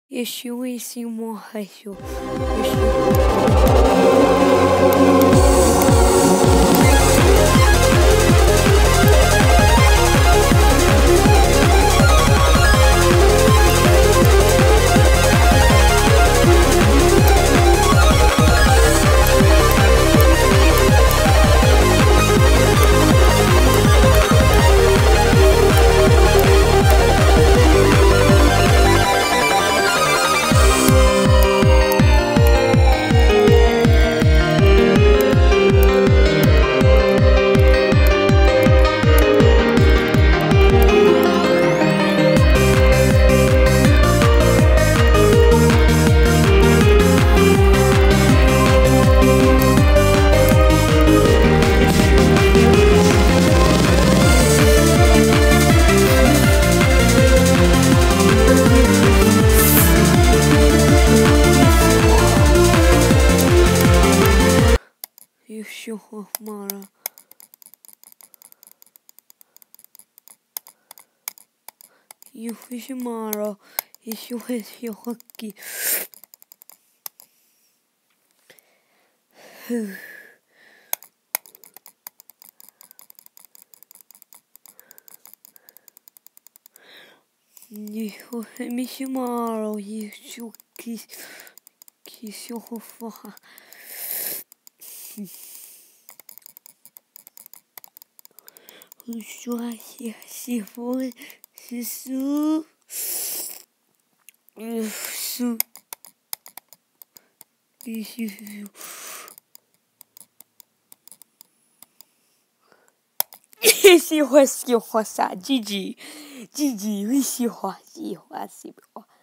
也许微信我害羞，也许我骂了，也许骂了，也许我喜欢给。你说没什么了，也许给小伙发。我说喜欢是书，书，必须书。喜欢啥？姐姐，我喜欢。